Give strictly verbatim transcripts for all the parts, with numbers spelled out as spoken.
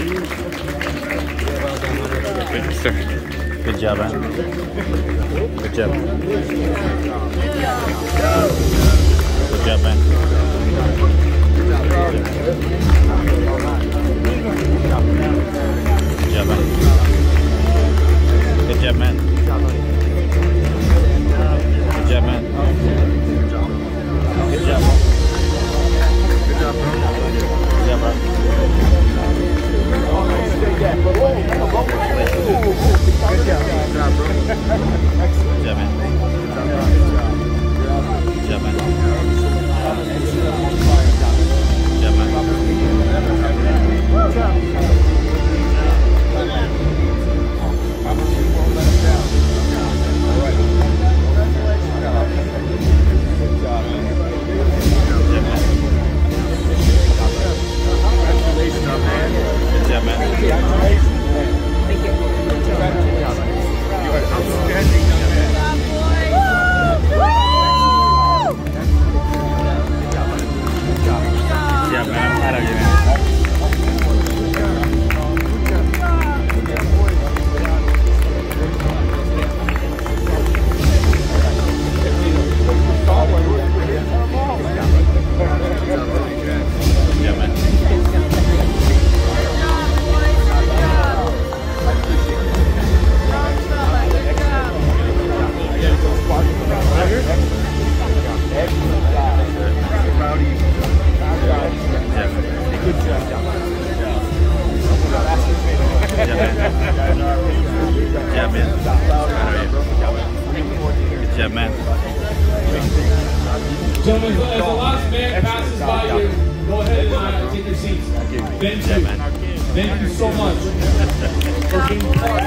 Good, sir. Good job, man. Good job. Good job, man. Good job, man. Good job, man. Good job, man. Good job. Good job, bro. Good job, bro. Good job, bro. Good job, man. Good job, man. Good job, man. Yeah, man. Gentlemen, as the last man passes by you, go ahead and uh, take your seats. Thank you. Yeah, man. Thank you so much for being part.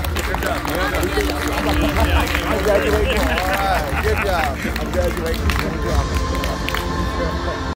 Congratulations. All right, good job. Congratulations.